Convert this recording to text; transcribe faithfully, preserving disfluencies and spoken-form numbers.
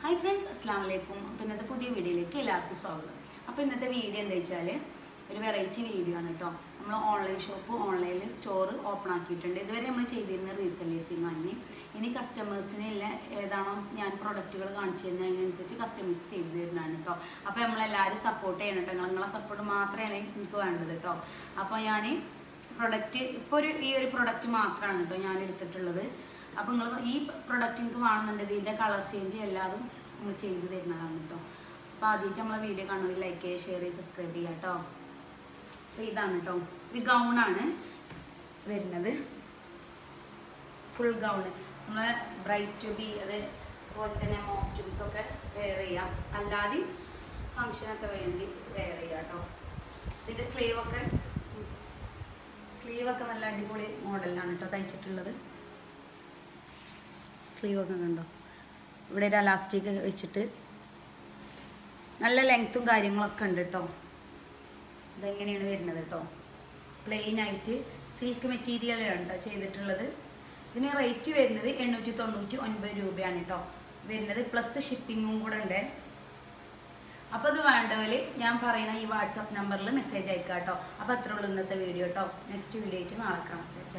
Hi friends, Assalamualaikum. അപ്പോൾ ഇന്നത്തെ പുതിയ വീഡിയോയിലേക്ക് എല്ലാവർക്കും സ്വാഗതം. അപ്പോൾ ഇന്നത്തെ വീഡിയോ എന്താ വെച്ചാൽ ഒരു വെറൈറ്റി വീഡിയോ ആണ് കേട്ടോ. നമ്മൾ ഓൺലൈൻ ഷോപ്പ് ഓൺലൈനിൽ സ്റ്റോർ ഓപ്പൺ ആക്കിയിട്ടുണ്ട്. ഇതുവരെ നമ്മൾ ചെയ്തിരുന്ന റീസെല്ലേഴ്സിങ് വാങ്ങി ഇനി കസ്റ്റമേഴ്സിനുള്ള ഏതാണോ ഞാൻ പ്രൊഡക്റ്റുകൾ കാണിച്ചു തരുന്നത് അതിനനുസരിച്ച് കസ്റ്റമൈസ് ചെയ്ത് തരുന്നതാണ് കേട്ടോ. അപ്പോൾ നമ്മളെല്ലാവരും സപ്പോർട്ട് ചെയ്യണം കേട്ടോ. നിങ്ങളെ സപ്പോർട്ട് മാത്രമാണ് എനിക്ക് വേണ്ടത് കേട്ടോ. അപ്പോൾ ഞാൻ പ്രൊഡക്റ്റ് ഇപ്പോൾ ഒരു ഈ ഒരു പ്രൊഡക്റ്റ് മാത്രമാണ് കേട്ടോ ഞാൻ എടുത്തിട്ടുള്ളത്. അപ്പോൾ നിങ്ങൾ ഈ പ്രൊഡക്റ്റ് എനിക്ക് വേണമെന്നുണ്ടെങ്കിൽ ഇതിൻ്റെ കളർ ചേഞ്ച് എല്ലാതും നമ്മൾ ചെയ്ത് തരുന്നതാണ് കേട്ടോ. അപ്പോൾ ആദ്യമായിട്ട് നമ്മളെ വീഡിയോ കാണുന്നത് ലൈക്ക് ചെയ്യുക, ഷെയർ ചെയ്യുക, സബ്സ്ക്രൈബ് ചെയ്യുക കേട്ടോ. അപ്പോൾ ഇതാണ് കേട്ടോ, ഒരു ഗൗണാണ് വരുന്നത്, ഫുൾ ഗൗണ്. നമ്മൾ ബ്രൈറ്റ് ടു ബി അതുപോലെ തന്നെ മോക്ക് ടു ബിക്കൊക്കെ വെയർ ചെയ്യാം, അല്ലാതെ ഫങ്ഷനൊക്കെ വേണ്ടി വെയർ ചെയ്യാം കേട്ടോ. ഇതിൻ്റെ സ്ലീവൊക്കെ സ്ലീവൊക്കെ നല്ല അടിപൊളി മോഡലാണ് കേട്ടോ തയ്ച്ചിട്ടുള്ളത്. സ്ലീവൊക്കെ കണ്ടോ, ഇവിടെ ഒരു അലാസ്റ്റിക് വെച്ചിട്ട് നല്ല ലെങ്ത്തും കാര്യങ്ങളൊക്കെ ഉണ്ട് കേട്ടോ. ഇതെങ്ങനെയാണ് വരുന്നത് കേട്ടോ, പ്ലെയിൻ ആയിട്ട് സിൽക്ക് മെറ്റീരിയലാണ് കേട്ടോ ചെയ്തിട്ടുള്ളത്. ഇതിന് റേറ്റ് വരുന്നത് എണ്ണൂറ്റി തൊണ്ണൂറ്റി ഒൻപത് രൂപയാണ് കേട്ടോ വരുന്നത്, പ്ലസ് ഷിപ്പിങ്ങും കൂടെ ഉണ്ട്. അപ്പോൾ അത് വേണ്ടവർ ഞാൻ പറയുന്ന ഈ വാട്സാപ്പ് നമ്പറിൽ മെസ്സേജ് അയക്കാം കേട്ടോ. അപ്പോൾ അത്രേ ഉള്ളൂ ഇന്നത്തെ വീഡിയോ കേട്ടോ. നെക്സ്റ്റ് വീഡിയോ ആയിട്ട് നാളെ കാണാം.